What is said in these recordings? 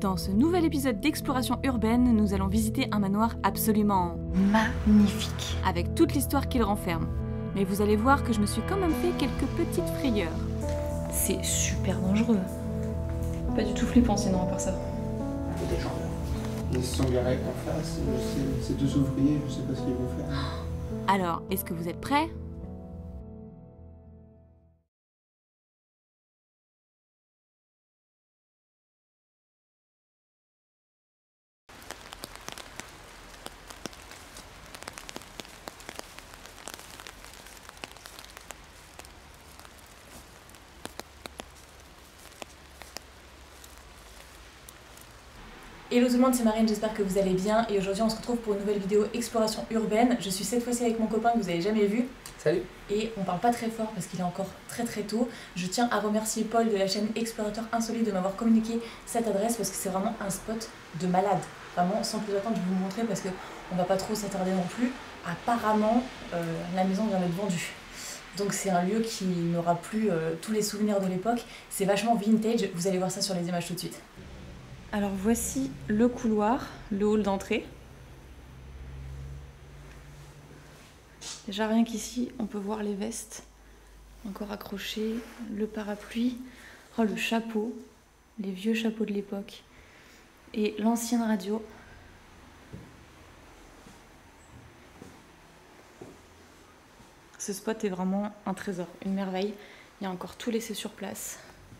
Dans ce nouvel épisode d'Exploration urbaine, nous allons visiter un manoir absolument magnifique, avec toute l'histoire qu'il renferme. Mais vous allez voir que je me suis quand même fait quelques petites frayeurs. c'est super dangereux. Pas du tout flippant sinon à part ça. Des gens. Ils se sont garés en face, ces deux ouvriers, je sais pas ce qu'ils vont faire. Alors, est-ce que vous êtes prêts ? Hello tout le monde, c'est Marine, j'espère que vous allez bien et aujourd'hui on se retrouve pour une nouvelle vidéo exploration urbaine. Je suis cette fois-ci avec mon copain que vous avez jamais vu. Salut. Et on parle pas très fort parce qu'il est encore très tôt. Je tiens à remercier Paul de la chaîne Explorateur Insolite de m'avoir communiqué cette adresse parce que c'est vraiment un spot de malade. Vraiment, sans plus attendre, je vais vous montrer parce qu'on va pas trop s'attarder non plus. Apparemment, la maison vient d'être vendue. Donc c'est un lieu qui n'aura plus tous les souvenirs de l'époque. C'est vachement vintage, vous allez voir ça sur les images tout de suite. Alors voici le couloir, le hall d'entrée. Déjà rien qu'ici, on peut voir les vestes encore accrochées, le parapluie, oh, le chapeau, les vieux chapeaux de l'époque et l'ancienne radio. Ce spot est vraiment un trésor, une merveille. Il y a encore tout laissé sur place.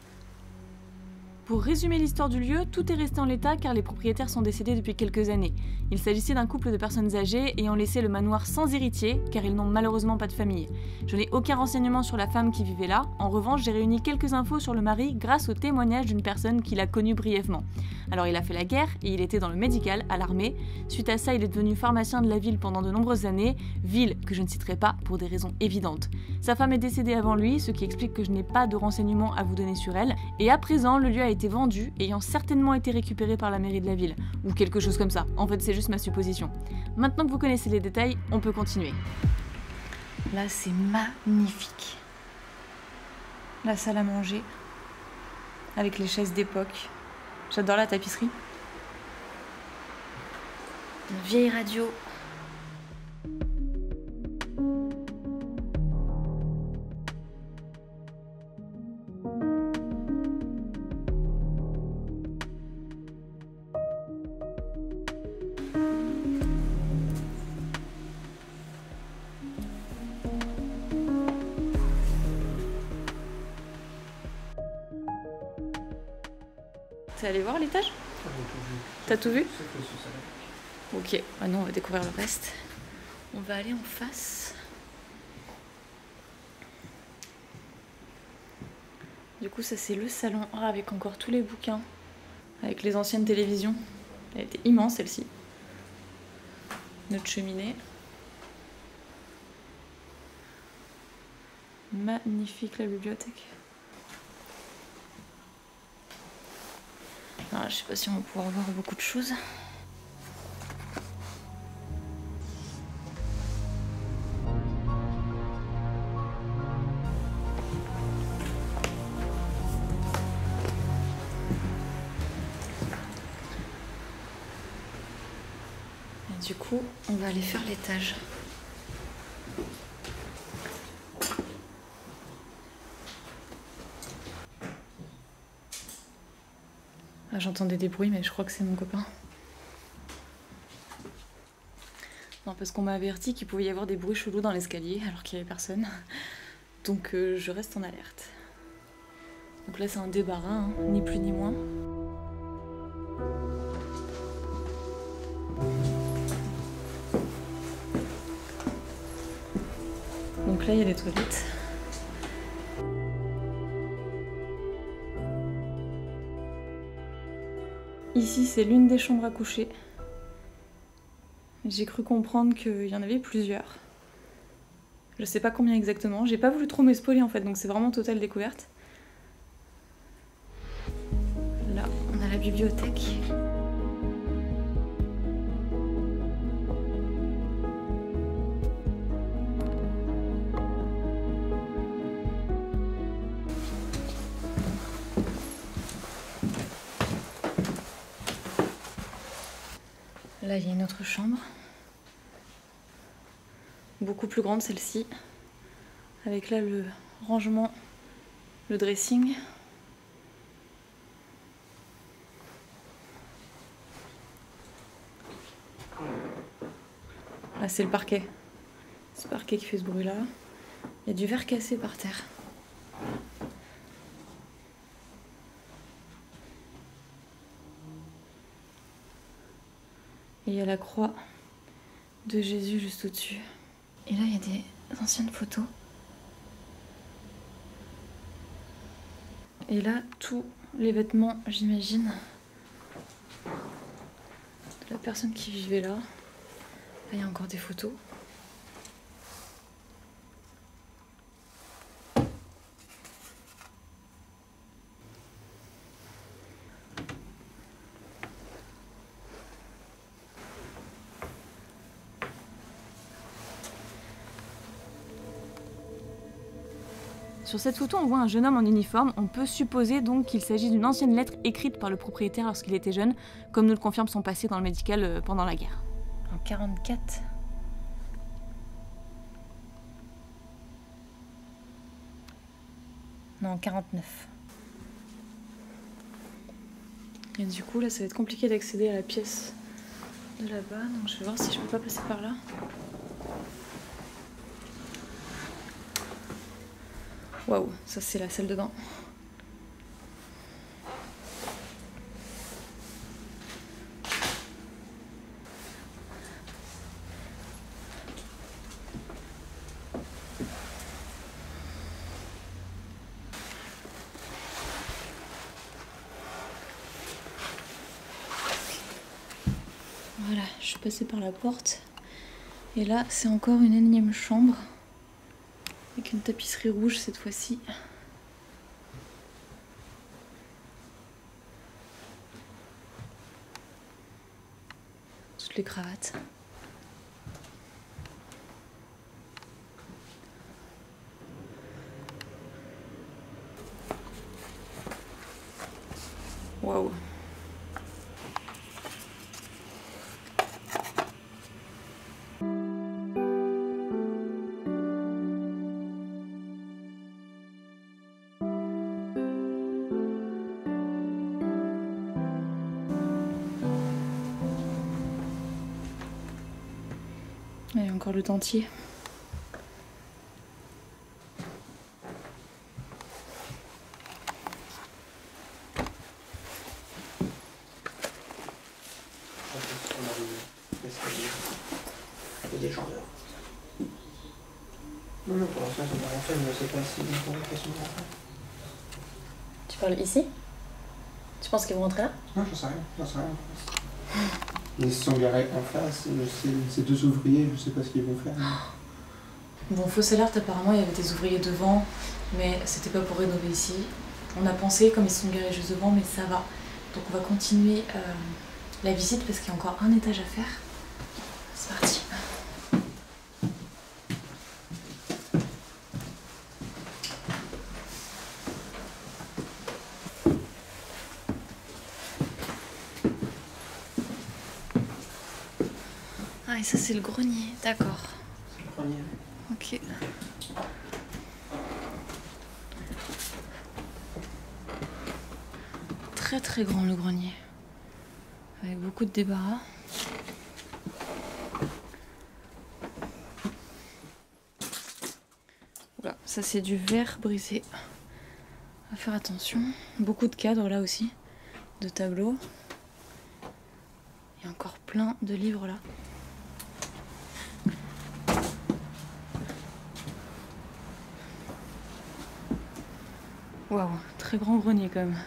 Pour résumer l'histoire du lieu, tout est resté en l'état car les propriétaires sont décédés depuis quelques années. Il s'agissait d'un couple de personnes âgées ayant laissé le manoir sans héritier car ils n'ont malheureusement pas de famille. Je n'ai aucun renseignement sur la femme qui vivait là, en revanche j'ai réuni quelques infos sur le mari grâce au témoignage d'une personne qui l'a connu brièvement. Alors il a fait la guerre et il était dans le médical, à l'armée. Suite à ça il est devenu pharmacien de la ville pendant de nombreuses années, ville que je ne citerai pas pour des raisons évidentes. Sa femme est décédée avant lui, ce qui explique que je n'ai pas de renseignements à vous donner sur elle, et à présent le lieu a été vendu, ayant certainement été récupéré par la mairie de la ville, ou quelque chose comme ça. En fait, c'est juste ma supposition. Maintenant que vous connaissez les détails, on peut continuer. Là, c'est magnifique. La salle à manger, avec les chaises d'époque. J'adore la tapisserie. Une vieille radio. T'es allé voir l'étage? T'as tout vu? Ok, maintenant on va découvrir le reste. On va aller en face. Du coup ça c'est le salon avec encore tous les bouquins, avec les anciennes télévisions. Elle était immense celle-ci. Notre cheminée. Magnifique la bibliothèque. Alors, je sais pas si on va pouvoir voir beaucoup de choses. Et du coup, on va aller faire l'étage. Ah, j'entendais des bruits, mais je crois que c'est mon copain. Non, parce qu'on m'a averti qu'il pouvait y avoir des bruits chelous dans l'escalier, alors qu'il n'y avait personne. Donc je reste en alerte. Donc là, c'est un débarras, hein, ni plus ni moins. Donc là, il y a les toilettes. Ici, c'est l'une des chambres à coucher. J'ai cru comprendre qu'il y en avait plusieurs. Je sais pas combien exactement. J'ai pas voulu trop me spoiler en fait, donc c'est vraiment totale découverte. Là, on a la bibliothèque. Là, il y a une autre chambre. Beaucoup plus grande celle-ci. Avec là le rangement, le dressing. Là, c'est le parquet. C'est le parquet qui fait ce bruit-là. Il y a du verre cassé par terre. Et il y a la croix de Jésus juste au-dessus. Et là, il y a des anciennes photos. Et là, tous les vêtements, j'imagine, de la personne qui vivait là. Là, il y a encore des photos. Sur cette photo, on voit un jeune homme en uniforme. On peut supposer donc qu'il s'agit d'une ancienne lettre écrite par le propriétaire lorsqu'il était jeune, comme nous le confirme son passé dans le médical pendant la guerre. En 44. Non, en 49. Et du coup, là, ça va être compliqué d'accéder à la pièce de là-bas. Donc je vais voir si je peux pas passer par là. Waouh, ça c'est la salle de bain. Voilà, je suis passée par la porte. Et là, c'est encore une énième chambre. Avec une tapisserie rouge cette fois-ci. Toutes les cravates. Waouh. Et encore le dentier. Il y a des gens dehors. Non, pour l'instant, ça n'a rien fait, mais je sais pas si ils vont rentrer sur le renfort. Tu parles ici? Tu penses qu'ils vont rentrer là? Non, j'en sais rien. Ils se sont garés en face, c'est deux ouvriers, je sais pas ce qu'ils vont faire. Mais... Bon, fausse alerte, apparemment il y avait des ouvriers devant, mais c'était pas pour rénover ici. On a pensé, comme ils se sont garés juste devant, mais ça va. Donc on va continuer la visite parce qu'il y a encore un étage à faire. C'est parti. Ah, et ça c'est le grenier, d'accord. C'est le grenier. Ok. Très très grand le grenier. Avec beaucoup de débarras. Oula, ça c'est du verre brisé. À faire attention. Beaucoup de cadres là aussi. De tableaux. Il y a encore plein de livres là. Waouh, très grand grenier quand même.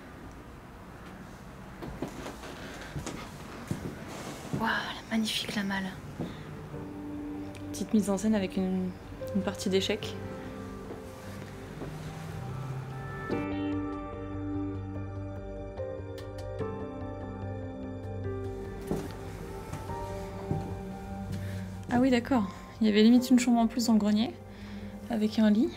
Waouh, magnifique la malle. Petite mise en scène avec une partie d'échecs. Ah oui, d'accord. Il y avait limite une chambre en plus dans le grenier, avec un lit.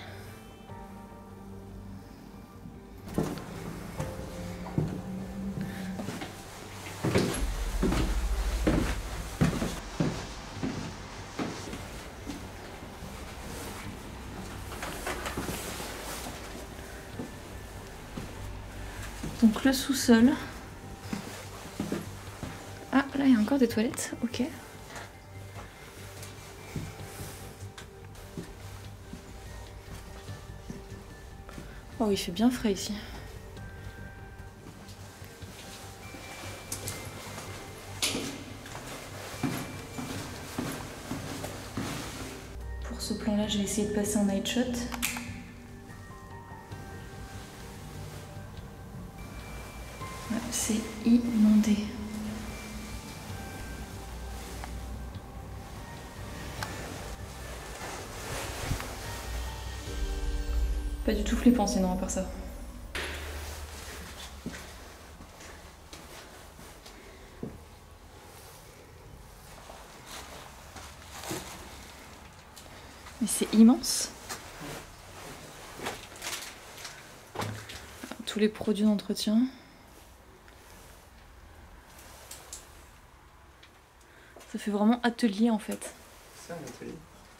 Donc le sous-sol. Ah, là il y a encore des toilettes, ok. Oh, il fait bien frais ici. Pour ce plan-là, je vais essayer de passer en night shot. Ouais, c'est inondé. Pas du tout flippant sinon à part ça. Mais c'est immense. Tous les produits d'entretien. Ça fait vraiment atelier en fait. C'est un atelier.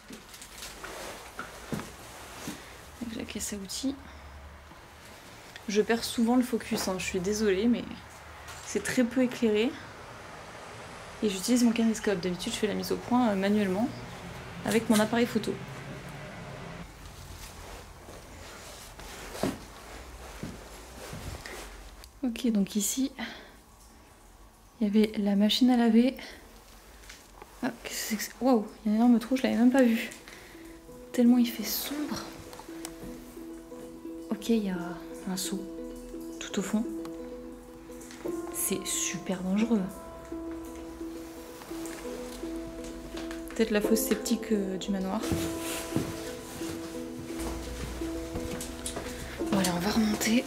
Avec la caisse à outils. Je perds souvent le focus, hein. Je suis désolée, mais c'est très peu éclairé. Et j'utilise mon caméscope. D'habitude, je fais la mise au point manuellement avec mon appareil photo. Ok, donc ici, il y avait la machine à laver. Ah, qu'est-ce que c'est que ça ? Waouh, il y a un énorme trou, je l'avais même pas vu. Tellement il fait sombre. Ok, il y a un seau tout au fond. C'est super dangereux. Peut-être la fosse septique du manoir. Bon allez, on va remonter.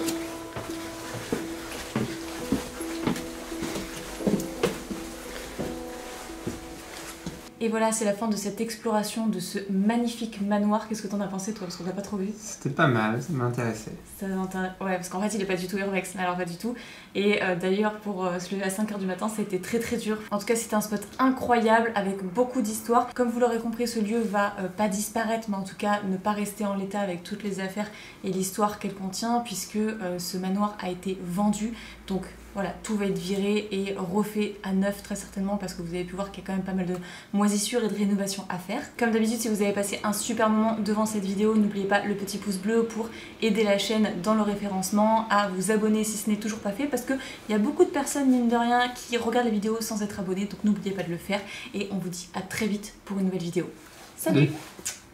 Et voilà, c'est la fin de cette exploration de ce magnifique manoir. Qu'est-ce que t'en as pensé toi? Parce qu'on t'a pas trop vu. C'était pas mal, ça m'intéressait. Ouais, parce qu'en fait il est pas du tout urbex, mais alors pas du tout. Et d'ailleurs pour se lever à 5h du matin, c'était très très dur. En tout cas c'était un spot incroyable avec beaucoup d'histoire. Comme vous l'aurez compris, ce lieu va pas disparaître, mais en tout cas ne pas rester en l'état avec toutes les affaires et l'histoire qu'elle contient, puisque ce manoir a été vendu. Donc voilà, tout va être viré et refait à neuf très certainement, parce que vous avez pu voir qu'il y a quand même pas mal de moisissures et de rénovations à faire. Comme d'habitude, si vous avez passé un super moment devant cette vidéo, n'oubliez pas le petit pouce bleu pour aider la chaîne dans le référencement, à vous abonner si ce n'est toujours pas fait, parce qu'il y a beaucoup de personnes, mine de rien, qui regardent les vidéos sans être abonnées, donc n'oubliez pas de le faire, et on vous dit à très vite pour une nouvelle vidéo. Salut.